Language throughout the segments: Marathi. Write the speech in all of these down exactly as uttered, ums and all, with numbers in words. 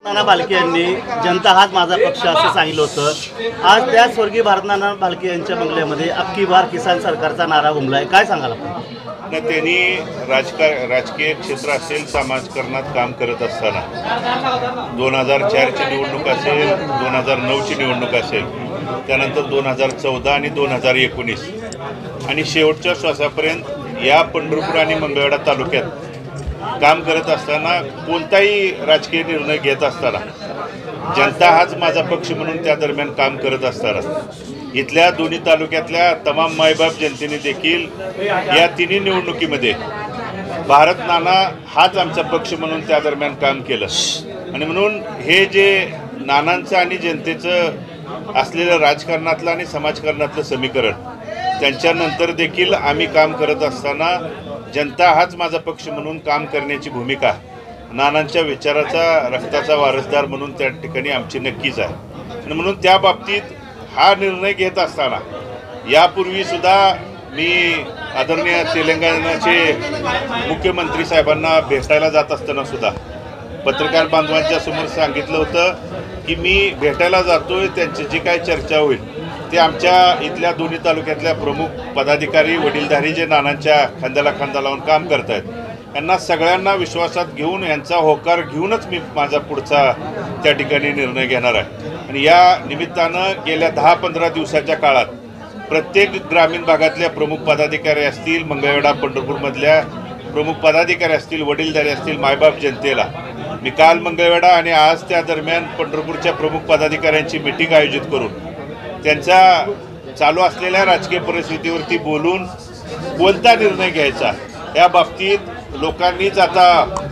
नाना भालके यांनी जनता हाच माझा पक्ष असं सांगितलं होतं। आज त्या स्वर्गीय भारतनाना भालके यांच्या बंगल्यामध्ये अख्खी बार किसान सरकारचा नारा घुमलाय, काय सांगाल आपण? त्यांनी राजकार राजकीय क्षेत्र असेल, समाजकारणात काम करत असताना दोन हजार चारची निवडणूक असेल, दोन हजार नऊची निवडणूक असेल, त्यानंतर दोन हजार चौदा आणि दोन हजार एकोणीस आणि शेवटच्या श्वासापर्यंत या पंढरपूर आणि मंगळवेढा तालुक्यात काम करत असताना, कोणताही राजकीय निर्णय घेत असताना, जनता हाच माझा पक्ष म्हणून त्या दरम्यान काम करत असताना इथल्या दोन्ही तालुक्यातल्या तमाम मायबाप जनतेने देखील या तिन्ही निवडणुकीमध्ये भारत नाना हाच आमचा पक्ष म्हणून त्या दरम्यान काम केलं। आणि म्हणून हे जे नानांचं आणि जनतेचं असलेलं राजकारणातलं आणि समाजकारणातलं समीकरण, त्यांच्यानंतर देखील आम्ही काम करत असताना जनता हाच माझा पक्ष म्हणून काम करण्याची भूमिका नानांच्या विचाराचा, रक्ताचा वारसदार म्हणून त्या ठिकाणी आमची नक्कीच आहे। आणि म्हणून त्या बाबतीत हा निर्णय घेत असताना यापूर्वीसुद्धा मी आदरणीय तेलंगणाचे मुख्यमंत्री साहेबांना भेटायला जात असताना सुद्धा पत्रकार बांधवांच्या समोर सांगितलं होतं की मी भेटायला जातोय, त्यांची जी काय चर्चा होईल ते आमच्या इथल्या दोन्ही तालुक्यातल्या प्रमुख पदाधिकारी, वडीलधारी जे नानांच्या खांद्याला खांदा लावून काम करत आहेत, यांना सगळ्यांना विश्वासात घेऊन, यांचा होकार घेऊनच मी माझा पुढचा त्या ठिकाणी निर्णय घेणार आहे। आणि या निमित्तानं गेल्या दहा पंधरा दिवसाच्या काळात प्रत्येक ग्रामीण भागातल्या प्रमुख पदाधिकारी असतील, मंगळवेढा पंढरपूरमधल्या प्रमुख पदाधिकारी असतील, वडीलधारी असतील, मायबाप जनतेला मी काल मंगळवेढा आणि आज त्या दरम्यान पंढरपूरच्या प्रमुख पदाधिकाऱ्यांची मिटिंग आयोजित करून त्यांचा चालू असलेल्या राजकीय परिस्थितीवरती बोलून कोणता निर्णय घ्यायचा या बाबतीत लोकांनीच आता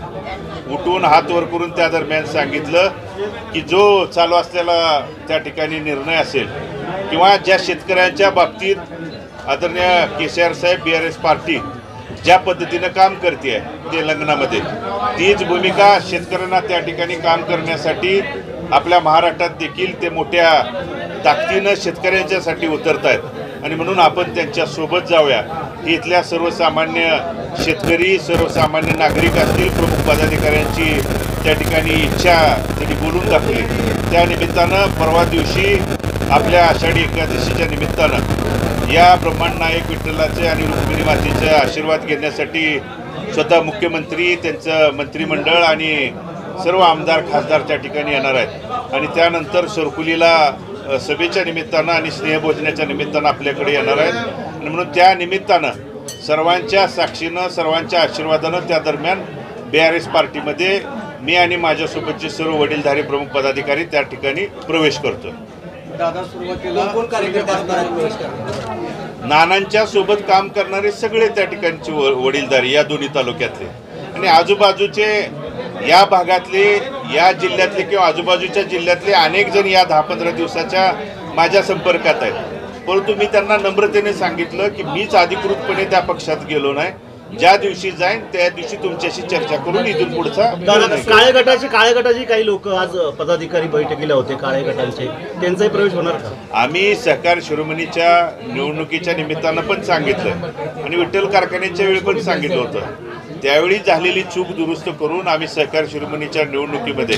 उठून हात वर करून त्या दरम्यान सांगितलं की जो चालू असलेला त्या ठिकाणी निर्णय असेल किंवा ज्या शेतकऱ्यांच्या बाबतीत आदरणीय के सी आर साहेब, बी आर एस पार्टी ज्या पद्धतीनं काम करते आहे तेलंगणामध्ये, तीच भूमिका शेतकऱ्यांना त्या ठिकाणी काम करण्यासाठी आपल्या महाराष्ट्रात देखील ते मोठ्या ताकदीनं शेतकऱ्यांच्यासाठी उतरत आहेत। आणि म्हणून आपण त्यांच्यासोबत जाऊया ही इथल्या सर्वसामान्य शेतकरी, सर्वसामान्य नागरिक असतील, प्रमुख पदाधिकाऱ्यांची त्या ठिकाणी इच्छा त्यांनी बोलून दाखवली। त्या निमित्तानं परवा दिवशी आपल्या आषाढी एकादशीच्या निमित्तानं या ब्रह्मांड नायक विठ्ठलाचे आणि रुक्मिणी मातेचे आशीर्वाद घेण्यासाठी स्वतः मुख्यमंत्री, त्यांचं मंत्रिमंडळ आणि सर्व आमदार खासदार त्या ठिकाणी येणार आहेत। आणि त्यानंतर सरकुलीला सभेच्या निमित्तानं आणि स्नेहभोजनाच्या निमित्तानं आपल्याकडे येणार आहेत। आणि म्हणून त्या निमित्तानं सर्वांच्या साक्षीनं, सर्वांच्या आशीर्वादानं त्या दरम्यान बी आर एस पार्टीमध्ये मी आणि माझ्यासोबतचे सर्व वडीलधारी प्रमुख पदाधिकारी त्या ठिकाणी प्रवेश करतो। दादा, सुरुवातीला कोण कार्यकर्ते असणार आहेत प्रवेश करणार? नानांच्या सोबत काम करणारे सगळे त्या ठिकाणचे वडीलधारी या दोन्ही तालुक्यातले आणि आजूबाजूचे या भागातले, या जिल्ह्यातले किंवा आजूबाजूच्या जिल्ह्यातले अनेक जण या दहा पंधरा दिवसाच्या माझ्या संपर्कात आहेत। परंतु मी त्यांना नम्रतेने सांगितलं की मीच अधिकृतपणे त्या पक्षात गेलो नाही, ज्या दिवशी जाईन त्या दिवशी तुमच्याशी चर्चा करून इथून पुढचा। काळे गटाचे काळे गटाचे काही लोक आज पदाधिकारी बैठकीला होते, काळे गटांचे, त्यांचाही प्रवेश होणार का? आम्ही सहकार शिरोमणीच्या निवडणुकीच्या निमित्तानं पण सांगितलं आणि विठ्ठल कारखान्याच्या वेळी पण सांगितलं होतं। त्यावेळी झालेली चूक दुरुस्त करून आम्ही सहकार शिरोमणीच्या निवडणुकीमध्ये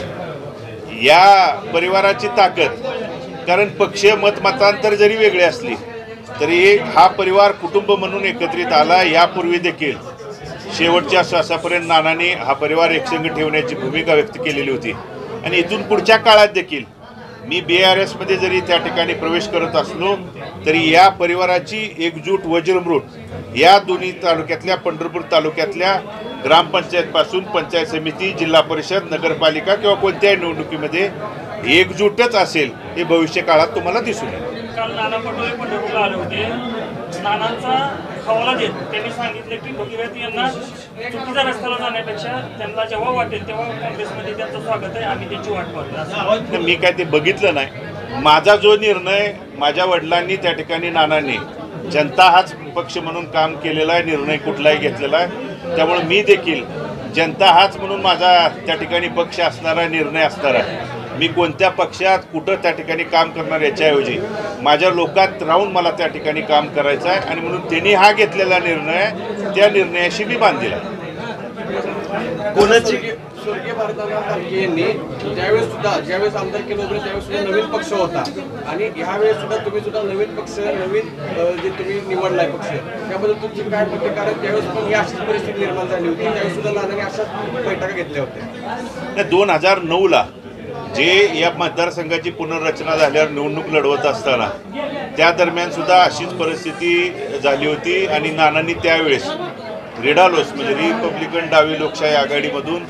या परिवाराची ताकद, कारण पक्षीय मतमतांतर जरी वेगळी असली तरी एक हा परिवार कुटुंब म्हणून एकत्रित आला। यापूर्वी देखील शेवटच्या श्वासापर्यंत नानांनी हा परिवार एकसंघ ठेवण्याची भूमिका व्यक्त केलेली होती। आणि इथून पुढच्या काळात देखील मी बी आर एसमध्ये जरी त्या ठिकाणी प्रवेश करत असलो तरी या परिवाराची एकजूट वज्रमृत या दोन्ही तालुक्यातल्या, पंढरपूर तालुक्यातल्या ग्रामपंचायतपासून पंचायत समिती, जिल्हा परिषद, नगरपालिका किंवा कोणत्याही निवडणुकीमध्ये एकजूटच असेल हे भविष्य काळात तुम्हाला दिसून येईल। काल नाना पटोले पंढरपूरला आले होते, नानांचा हवाला देत त्यांनी सांगितले की भगीरथ यांना चुकीच्या रस्त्याला जाण्यापेक्षा त्यांना जेव्हा वाटेल तेव्हा काँग्रेसमध्ये त्यांचं स्वागत आहे, आम्ही त्यांची वाट पाहतो। मी काय ते बघितलं नाही। माझा जो निर्णय, माझ्या वडिलांनी त्या ठिकाणी, नानांनी जनता हाच पक्ष म्हणून काम केलेला आहे, निर्णय कुठलाही घेतलेला आहे। त्यामुळे मी देखील जनता हाच म्हणून माझा त्या ठिकाणी पक्ष असणारा, निर्णय असणार आहे। मी कोणत्या पक्षात कुठं त्या ठिकाणी काम करणार याच्याऐवजी माझ्या लोकात राहून मला त्या ठिकाणी काम करायचं आहे। आणि म्हणून त्यांनी हा घेतलेला निर्णय, त्या निर्णयाशी मी बांधलेला आहे। कोणाची स्वर्गीय भारतनाना भालके यांनी ज्यावेळेस सुद्धा ज्यावेळेस आमदार केलं होतं त्यावेळेस सुद्धा नवीन पक्ष होता आणि ह्यावेळेस सुद्धा तुम्ही सुद्धा नवीन पक्ष नवीन जे तुम्ही निवडलाय पक्ष त्याबद्दल तुमची काय मत आहे? कारण त्यावेळेस पण ही अशीच परिस्थिती निर्माण झाली होती, त्यावेळेस सुद्धा नानांनी अशाच बैठका घेतल्या होत्या. दोन हजार नऊला जे या मतदारसंघाची पुनर्रचना झाल्यावर निवडणूक लढवत असताना त्या दरम्यान सुद्धा अशीच परिस्थिती झाली होती आणि नानांनी त्यावेळेस रेडालोस म्हणजे रिपब्लिकन डावी लोकशाही आघाडीमधून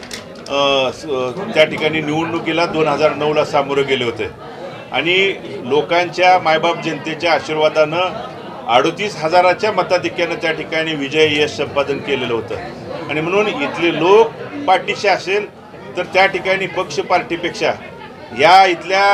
त्या ठिकाणी निवडणुकीला दोन हजार नऊला सामोरं गेले होते आणि लोकांच्या मायबाप जनतेच्या आशीर्वादानं अडतीस हजाराच्या मताधिक्यानं त्या ठिकाणी विजय यश संपादन केलेलं होतं आणि म्हणून इथले लोक पाठीशी असेल तर त्या ठिकाणी पक्ष पार्टीपेक्षा या इथल्या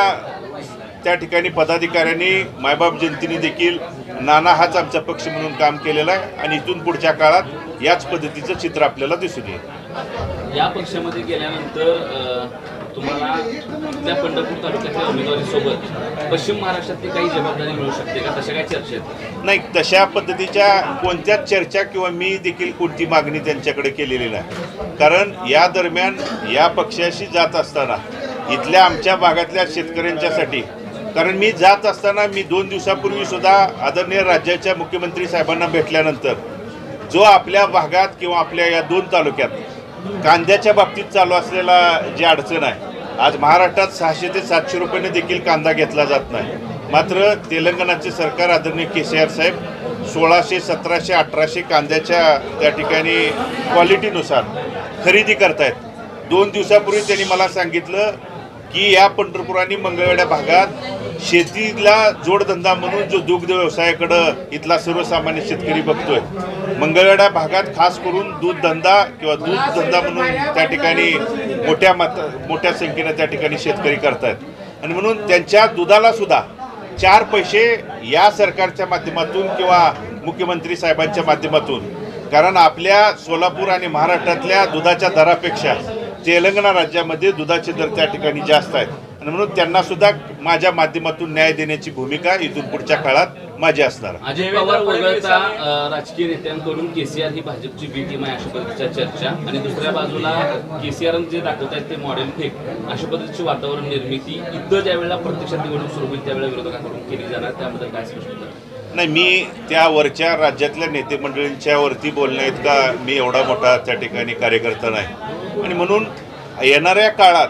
त्या ठिकाणी पदाधिकाऱ्यांनी मायबाप जनतेने देखील नाना हाच आमचा पक्ष म्हणून काम केलेलं आहे आणि इथून पुढच्या काळात याच पद्धतीचं चित्र आपल्याला दिसून येईल. या पक्षामध्ये गेल्यानंतर तुम्हाला त्या पंढरपूर तालुक्यातल्या उमेदवारीसोबत पश्चिम महाराष्ट्रातली काही जबाबदारी मिळू शकते का? तशा काही चर्चा आहेत? नाही, तशा पद्धतीच्या कोणत्याच चर्चा किंवा मी देखील कोणती मागणी त्यांच्याकडे केलेली नाही. कारण या दरम्यान या पक्षाशी जात असताना इथल्या आमच्या भागातल्या शेतकऱ्यांच्यासाठी, कारण मी जात असताना मी दोन दिवसापूर्वी सुद्धा आदरणीय राज्याच्या मुख्यमंत्री साहेबांना भेटल्यानंतर जो आपल्या भागात किंवा आपल्या या दोन तालुक्यात कांद्याच्या बाबतीत चालू असलेला जी अडचण आहे, आज महाराष्ट्रात सहाशे ते सातशे रुपयाने देखील कांदा घेतला जात नाही. मात्र तेलंगणाचे सरकार आदरणीय के सी आर साहेब सोळाशे सतराशे अठराशे कांद्याच्या त्या ठिकाणी क्वालिटीनुसार खरेदी करतायत. दोन दिवसापूर्वी त्यांनी मला सांगितलं की या पंढरपूर आणि मंगळवेढा भागात शेतीला जोडधंदा म्हणून जो दुग्ध व्यवसायाकडं इथला सर्वसामान्य शेतकरी बघतोय, मंगळवेढा भागात खास करून दूध धंदा किंवा दूध धंदा म्हणून त्या ठिकाणी मोठ्या मात मोठ्या संख्येनं त्या ठिकाणी शेतकरी करतायत आणि म्हणून त्यांच्या दुधाला सुद्धा चार पैसे या सरकारच्या माध्यमातून किंवा मुख्यमंत्री साहेबांच्या माध्यमातून, कारण आपल्या सोलापूर आणि महाराष्ट्रातल्या दुधाच्या दरापेक्षा तेलंगणा राज्यामध्ये दुधाचे दर त्या ठिकाणी जास्त आहेत आणि म्हणून त्यांना सुद्धा माझ्या माध्यमातून न्याय देण्याची भूमिका इथून पुढच्या काळात माझी असणार. अजय पवार वगळता राजकीय नेत्यांकडून केसीआर ही भाजपची बी टीम आहे अशा पद्धतीच्या चर्चा आणि दुसऱ्या बाजूला केसीआर जे दाखवत आहेत ते मॉडेल फेक अशा पद्धतीची वातावरण निर्मिती इथं ज्या वेळेला प्रत्यक्षात निवडणूक सुरू होईल त्यावेळेला विरोधकांकडून केली जाणार, त्याबद्दल काय स्पष्ट? नाही, मी त्या वरच्या राज्यातल्या नेते मंडळींच्या वरती बोलण्यात का मी एवढा मोठा त्या ठिकाणी कार्यकर्ता नाही आणि म्हणून येणाऱ्या काळात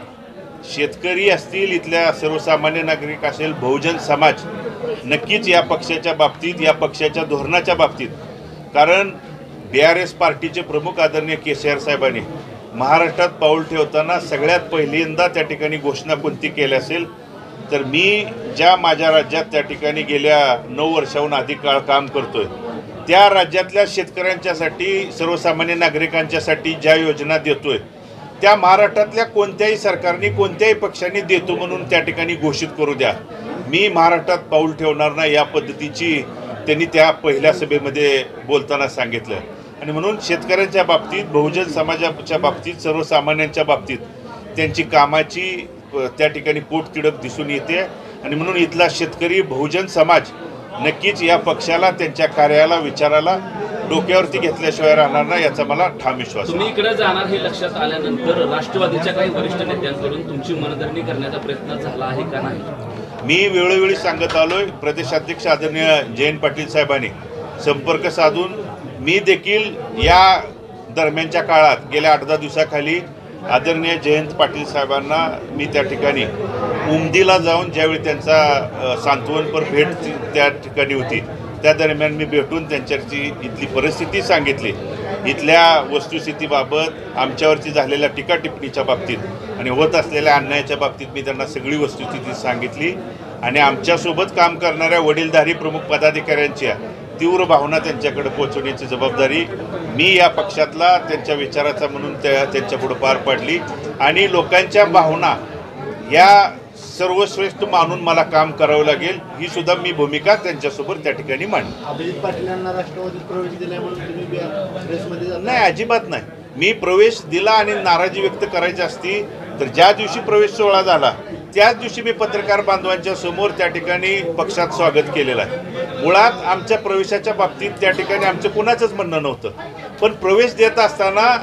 शेतकरी असतील, इथल्या सर्वसामान्य नागरिक असेल, बहुजन समाज नक्कीच या पक्षाच्या बाबतीत, या पक्षाच्या धोरणाच्या बाबतीत, कारण बी आर एस पार्टीचे प्रमुख आदरणीय के सी आर साहेबांनी महाराष्ट्रात पाऊल ठेवताना सगळ्यात पहिल्यांदा त्या ठिकाणी घोषणा कोणती केली असेल तर मी ज्या माझ्या राज्यात त्या ठिकाणी गेल्या नऊ वर्षाहून अधिक काळ काम करतोय त्या राज्यातल्या शेतकऱ्यांच्यासाठी, सर्वसामान्य नागरिकांच्यासाठी ज्या योजना देतोय त्या महाराष्ट्रातल्या कोणत्याही सरकारने कोणत्याही पक्षाने देतो म्हणून त्या ठिकाणी घोषित करू द्या. मी महाराष्ट्रात पाऊल ठेवणार नाही या पद्धतीची त्यांनी त्या पहिल्या सभेमध्ये बोलताना सांगितलं आणि म्हणून शेतकऱ्यांच्या बाबतीत, बहुजन समाजाच्या बाबतीत, सर्वसामान्यांच्या बाबतीत त्यांची कामाची त्या ठिकाणी पोटतिडक दिसून येते आणि म्हणून इथला शेतकरी, बहुजन समाज नक्कीच या पक्षाला, त्यांच्या कार्याला, विचाराला डोक्यावरती घेतल्याशिवाय राहणार नाही याचा मला ठाम विश्वास आहे. तुम्ही इकडे जाणार हे लक्षात आल्यानंतर राष्ट्रवादीच्या काही वरिष्ठ नेत्यांकडून तुमची मनधरणी करण्याचा प्रयत्न झाला आहे का नाही? मी वेळोवेळी सांगत आलोय. प्रदेशाध्यक्ष आदरणीय जयंत पाटील साहेबांनी संपर्क साधून मी देखील या दरम्यानच्या काळात गेल्या आठ दहा दिवसाखाली आदरणीय जयंत पाटील साहेबांना मी त्या ठिकाणी उमदीला जाऊन ज्यावेळी त्यांचा सांत्वनपर भेट त्या ठिकाणी होती त्या दरम्यान मी भेटून त्यांच्याची इथली परिस्थिती सांगितली, इथल्या वस्तुस्थितीबाबत, आमच्यावरची झालेल्या टीका टिप्पणीच्या बाबतीत आणि होत असलेल्या अन्यायाच्या बाबतीत मी त्यांना सगळी वस्तुस्थिती सांगितली आणि आमच्यासोबत काम करणाऱ्या वडीलधारी प्रमुख पदाधिकाऱ्यांच्या तीव्र भावना त्यांच्याकडे पोहोचवण्याची जबाबदारी मी या पक्षातला त्यांच्या विचाराचा म्हणून त्या त्यांच्यापुढे पार पाडली आणि लोकांच्या भावना या सर्वश्रेष्ठ मानून मला काम करावं लागेल ही सुद्धा मी भूमिका त्यांच्यासोबत त्या ठिकाणी मांडली. अभिजित पाटील यांना राष्ट्रवादीत प्रवेश दिलाय म्हणून तुम्ही प्रेसमध्ये नाही, अजिबात नाही. मी प्रवेश दिला आणि नाराजी व्यक्त करायची असती तर ज्या दिवशी प्रवेश सोहळा झाला त्याच दिवशी मी पत्रकार बांधवांच्या समोर त्या ठिकाणी पक्षात स्वागत केलेलं आहे. मुळात आमच्या प्रवेशाच्या बाबतीत त्या ठिकाणी आमचं कुणाचंच म्हणणं नव्हतं, पण प्रवेश देत असताना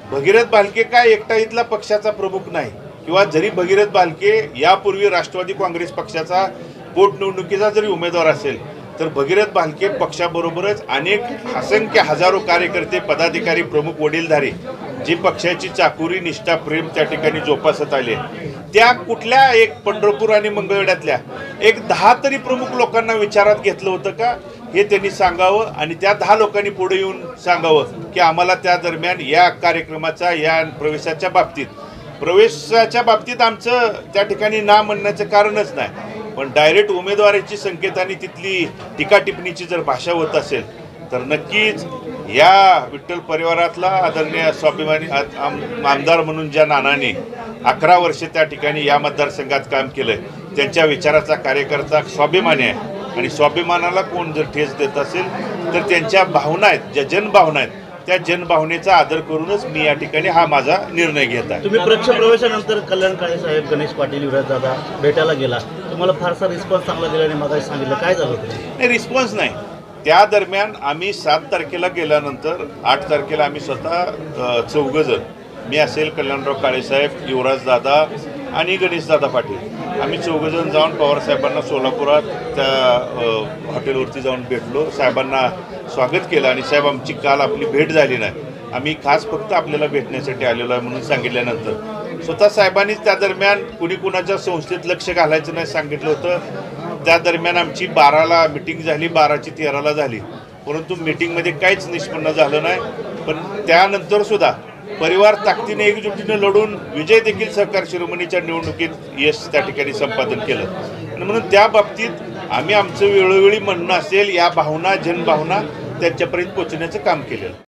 भगीरथ भालके काय एकटा इथला पक्षाचा प्रमुख नाही, किंवा जरी भगीरथ भालके यापूर्वी राष्ट्रवादी काँग्रेस पक्षाचा पोटनिवडणुकीचा जरी उमेदवार असेल, तर भगीरथ भालके पक्षाबरोबरच अनेक असंख्य हजारो कार्यकर्ते, पदाधिकारी, प्रमुख, वडीलधारी जी पक्षाची चाकुरी, निष्ठा, प्रेम त्या ठिकाणी जोपासत आले, त्या कुठल्या एक पंढरपूर आणि मंगळवेढ्यातल्या एक दहा तरी प्रमुख लोकांना विचारात घेतलं होतं का, हे त्यांनी सांगावं. आणि त्या दहा लोकांनी पुढे येऊन सांगावं की आम्हाला त्या दरम्यान या कार्यक्रमाचा, या प्रवेशाच्या बाबतीत प्रवेशाच्या बाबतीत आमचं त्या ठिकाणी ना म्हणण्याचं कारणच नाही, पण डायरेक्ट उमेदवाराची संकेत आणि तिथली टीका टिप्पणीची जर भाषा होत असेल तर नक्कीच या विठ्ठल परिवारातला आदरणीय स्वाभिमानी आम आमदार म्हणून ज्या नानाने अकरा वर्षे त्या ठिकाणी या मतदारसंघात काम केलं, त्यांच्या विचाराचा कार्यकर्ता स्वाभिमानी आहे. आणि स्वाभिमानाला कोण जर ठेच देत असेल तर त्यांच्या भावना आहेत, ज्या जनभावना आहेत, त्या जनभावनेचा आदर करूनच मी या ठिकाणी हा माझा निर्णय घेत आहे. तुम्ही पक्ष प्रवेशानंतर कल्याण काळे साहेब, गणेश पाटील, युवराज दादा भेटायला गेला, तुम्हाला फारसा रिस्पॉन्स चांगला दिला आणि मग सांगितलं काय झालं होतं? नाही, रिस्पॉन्स नाही. त्या दरम्यान आम्ही सात तारखेला गेल्यानंतर आठ तारखेला आम्ही स्वतः चौघजण, मी असेल, कल्याणराव काळेसाहेब, युवराज दादा आणि गणेश दादा पाटील, आम्ही चौघजण जाऊन पवारसाहेबांना सोलापुरात त्या हॉटेलवरती जाऊन भेटलो, साहेबांना स्वागत केलं. आणि साहेब, आमची काल आपली भेट झाली नाही, आम्ही खास फक्त आपल्याला भेटण्यासाठी आलेलो आहे म्हणून सांगितल्यानंतर स्वतः साहेबांनीच त्या दरम्यान कुणी कुणाच्या संस्थेत लक्ष घालायचं नाही सांगितलं होतं. त्या दरम्यान आमची बाराला मिटिंग झाली, बाराची तेराला झाली, परंतु मिटिंगमध्ये काहीच निष्पन्न झालं नाही. पण त्यानंतर सुद्धा परिवार ताकदीने एकजुटीने लढून विजय देखील सहकार शिरोमणीच्या निवडणुकीत यश त्या ठिकाणी संपादन केलं. आणि म्हणून त्या बाबतीत आम्ही आमचं वेळोवेळी म्हणणं असेल, या भावना, जनभावना त्यांच्यापर्यंत पोहोचण्याचं काम केलेलं.